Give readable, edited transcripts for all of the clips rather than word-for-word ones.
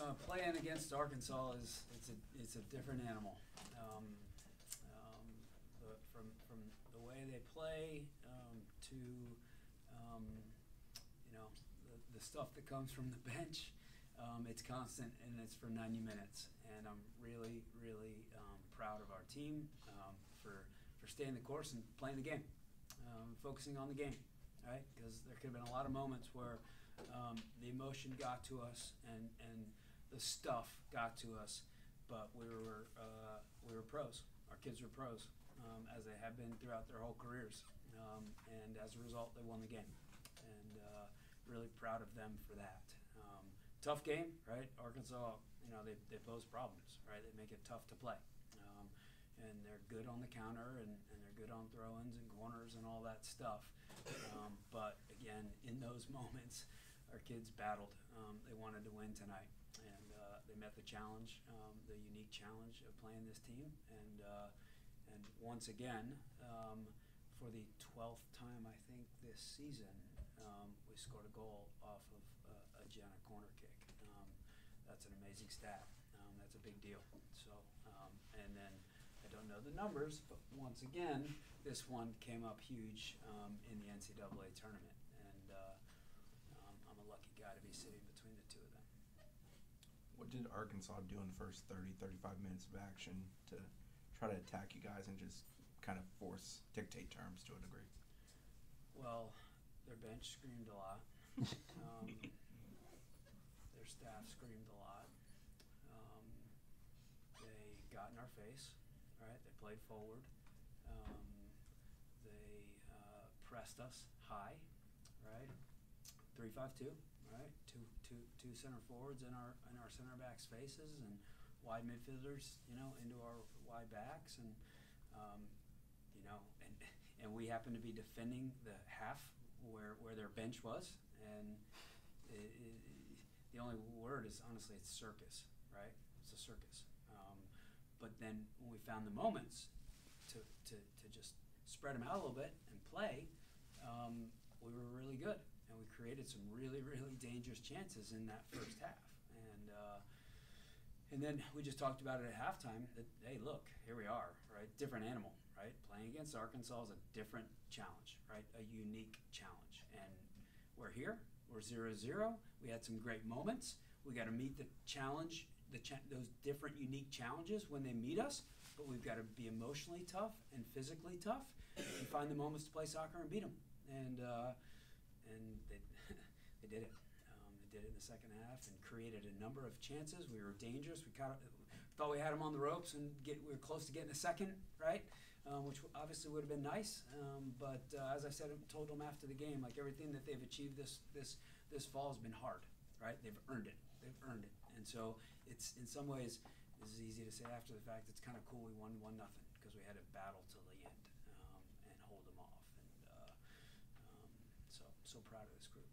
Playing against Arkansas it's a different animal. From the way they play to the stuff that comes from the bench, it's constant and it's for 90 minutes. And I'm really proud of our team for staying the course and playing the game, focusing on the game, right? Because there could have been a lot of moments where the emotion got to us and the stuff got to us, but we were pros. Our kids were pros, as they have been throughout their whole careers, and as a result, they won the game. And really proud of them for that. Tough game, right? Arkansas, they pose problems, right? They make it tough to play. And they're good on the counter, and they're good on throw-ins and corners and all that stuff. But again, in those moments, our kids battled. They wanted to win tonight, and they met the challenge, the unique challenge of playing this team. And once again, for the 12th time I think this season, we scored a goal off of a Jenna corner kick. That's an amazing stat. That's a big deal. So, and then I don't know the numbers, but once again, this one came up huge in the NCAA tournament, and I'm a lucky guy to be sitting between the two of them. What did Arkansas do in the first 30, 35 minutes of action to try to attack you guys and just kind of dictate terms to a degree? Well, their bench screamed a lot. Their staff screamed a lot. They got in our face, right? They played forward. They pressed us high, right? 3-5-2, right? Two center forwards in our center backs' faces, and wide midfielders, into our wide backs, and and we happened to be defending the half where their bench was, and the only word is honestly it's circus, right? It's a circus. But then when we found the moments to just spread them out a little bit and play, we were really good, and we created some really dangerous chances in that first half. And then we just talked about it at halftime that, hey, look, here we are, right? Different animal, right? Playing against Arkansas is a different challenge, right? A unique challenge. And we're here. We're 0-0. We had some great moments. We got to meet the challenge, those different unique challenges when they meet us, but we've got to be emotionally tough and physically tough and find the moments to play soccer and beat them. And they did it. They did it in the second half and created a number of chances. We were dangerous. We thought we had them on the ropes, and we were close to getting a second, right? Which obviously would have been nice. But as I said, told them after the game, like everything that they've achieved this fall has been hard, right? They've earned it. And so it's in some ways, this is easy to say after the fact. It's kind of cool we won 1-0 because we had a battle till the end and hold them off. And so proud of this group.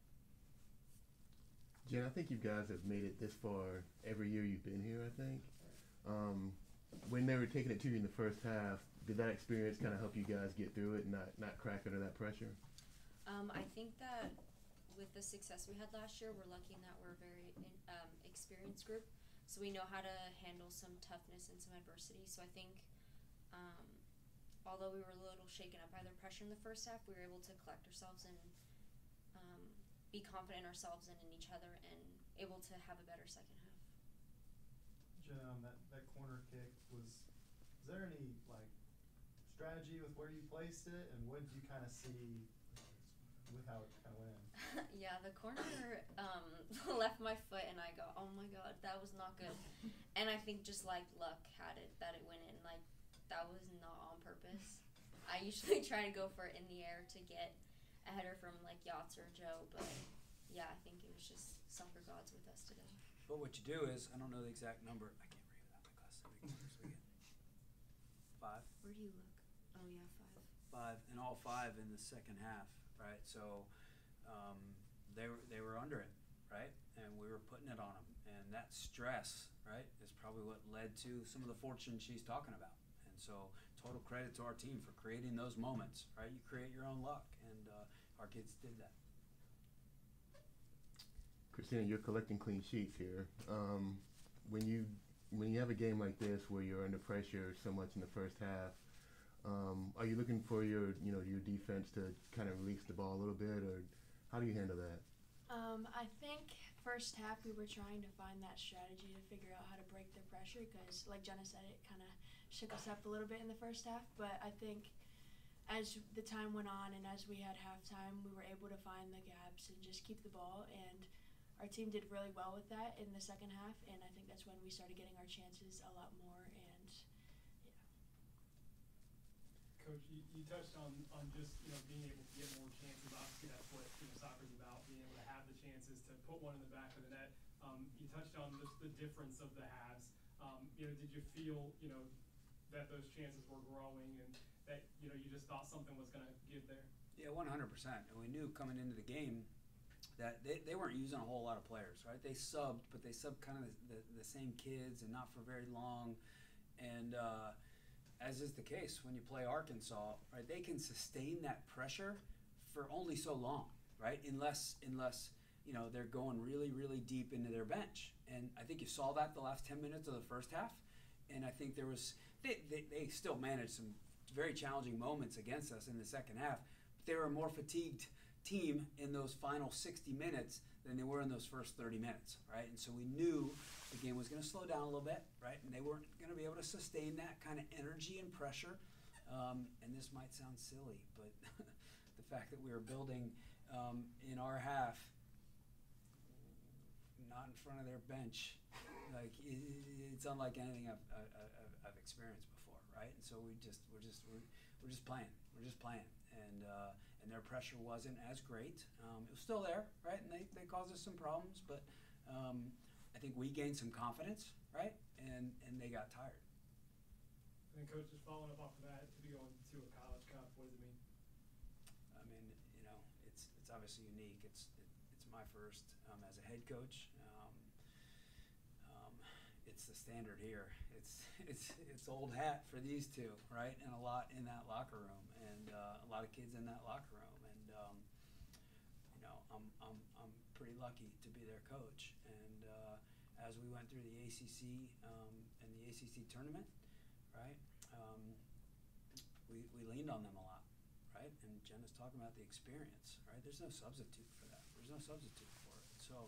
Jen, I think you guys have made it this far every year you've been here, I think. When they were taking it to you in the first half, did that experience kind of help you guys get through it and not crack under that pressure? I think that with the success we had last year, we're lucky in that we're a very experienced group. So we know how to handle some toughness and some adversity. So I think although we were a little shaken up by the pressure in the first half, we were able to collect ourselves and be confident in ourselves and in each other and able to have a better second half. Jenna, that corner kick, was there any strategy with where you placed it, and what did you kind of see with how it kind of went in? Yeah, the corner left my foot, and I go, oh my god, that was not good. And I think just luck had it that it went in. That was not on purpose. I usually try to go for it in the air to get a header from Yachts or Joe, but yeah, I think it was just soccer gods with us today. But what you do is, I don't know the exact number. I can't read without my glasses. 5. Where do you look? Oh yeah, 5, 5. and all 5 in the second half, right? So they were under it, right? And we were putting it on them, and that stress, right, is probably what led to some of the fortune she's talking about. And so total credit to our team for creating those moments, right? You create your own luck, and our kids did that. Cristina, you're collecting clean sheets here. When you have a game like this where you're under pressure so much in the first half, are you looking for your defense to kind of release the ball a little bit, or how do you handle that? I think first half we were trying to find that strategy to figure out how to break the pressure because, like Jenna said, it kind of shook us up a little bit in the first half. But I think as the time went on and as we had halftime, we were able to find the gaps and just keep the ball. And our team did really well with that in the second half. And I think that's when we started getting our chances a lot more. And yeah. Coach, you touched on just being able to get more chances. Obviously, that's what soccer's about, being able to have the chances to put one in the back of the net. You touched on just the difference of the halves. Did you feel that those chances were growing and that you just thought something was going to give there? Yeah, 100%. And we knew coming into the game that they weren't using a whole lot of players, right? They subbed, but they subbed kind of the same kids and not for very long. And as is the case when you play Arkansas, right, they can sustain that pressure for only so long, right? Unless they're going really, really deep into their bench. And I think you saw that the last 10 minutes of the first half. And I think they still managed some very challenging moments against us in the second half. But they were a more fatigued team in those final 60 minutes than they were in those first 30 minutes, right? And so we knew the game was going to slow down a little bit, right? And they weren't going to be able to sustain that kind of energy and pressure. And this might sound silly, but the fact that we were building in our half, not in front of their bench, like it's unlike anything I've experienced before, right? And so we're just playing, and their pressure wasn't as great. It was still there, right? And they caused us some problems, but I think we gained some confidence, right? And they got tired. And then, Coach, just following up off of that, to be going to a college cup, what does it mean? I mean, it's obviously unique. It's my first as a head coach. It's the standard here. It's old hat for these two, right? And a lot in that locker room, and a lot of kids in that locker room. And I'm pretty lucky to be their coach. And as we went through the ACC and the ACC tournament, right? We leaned on them a lot, right? And Jenna's talking about the experience, right? There's no substitute for that. There's no substitute for it. So,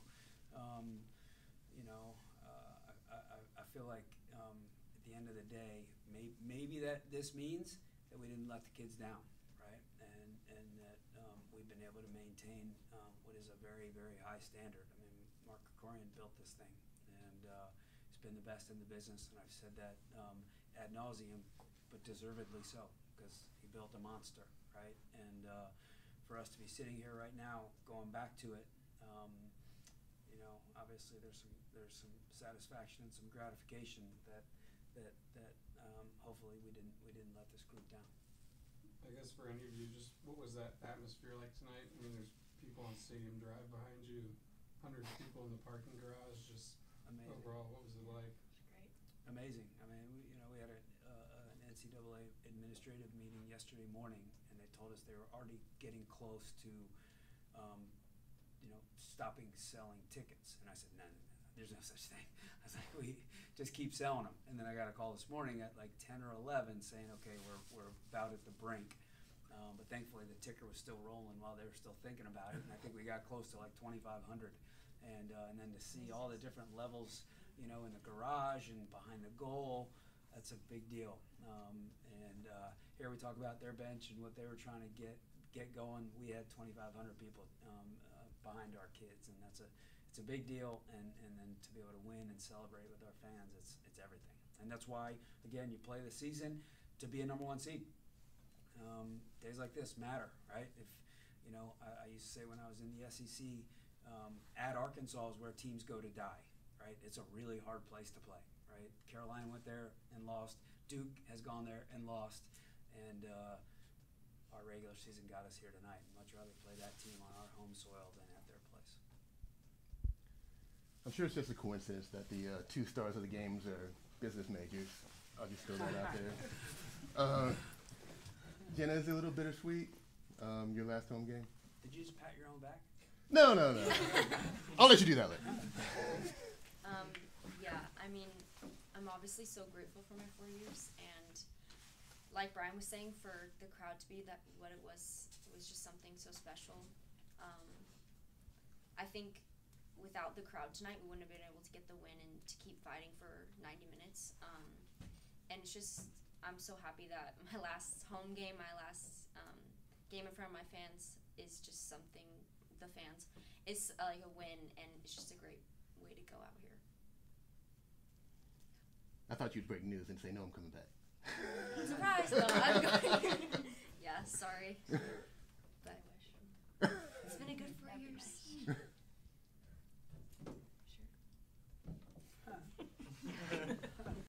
I feel like at the end of the day, maybe that this means that we didn't let the kids down, right? And that we've been able to maintain what is a very, very high standard. I mean, Mark Krikorian built this thing, and he's been the best in the business, and I've said that ad nauseum, but deservedly so, because he built a monster, right? And for us to be sitting here right now, going back to it, obviously there's some satisfaction and some gratification that hopefully we didn't let this group down. I guess for any of you, just what was that atmosphere like tonight? I mean, there's people on Stadium Drive behind you, hundreds of people in the parking garage. Just amazing. Overall, what was it like? Great. Amazing. I mean, we had an NCAA administrative meeting yesterday morning, and they told us they were already getting close to stopping selling tickets. And I said, no, there's no such thing. I was like, we just keep selling them. And then I got a call this morning at like 10 or 11 saying, okay, we're about at the brink. But thankfully the ticker was still rolling while they were still thinking about it. And I think we got close to like 2,500. And then to see all the different levels, in the garage and behind the goal, that's a big deal. Here we talk about their bench and what they were trying to get going. We had 2,500 people behind our kids, and it's a big deal. And then to be able to win and celebrate with our fans, it's everything. And that's why, again, you play the season to be a number one seed. Days like this matter, right? If I used to say when I was in the SEC, at Arkansas is where teams go to die, right? It's a really hard place to play, right? Carolina went there and lost. Duke has gone there and lost. And our regular season got us here tonight. I'd much rather play that team on our home soil than at their place. I'm sure it's just a coincidence that the two stars of the games are business majors. I'll just throw that out there. Jenna, is it a little bittersweet, your last home game? Did you just pat your own back? No. I'll let you do that later. Yeah, I mean, I'm obviously so grateful for my 4 years, and like Brian was saying, for the crowd to be what it was just something so special. I think without the crowd tonight, we wouldn't have been able to get the win and to keep fighting for 90 minutes. And it's just, I'm so happy that my last home game, my last game in front of my fans is just something, the fans, it's like a win, and it's just a great way to go out here. I thought you'd break news and say, no, I'm coming back. Surprise! No, I'm going. Yeah, sorry. But it's been a good 4 years.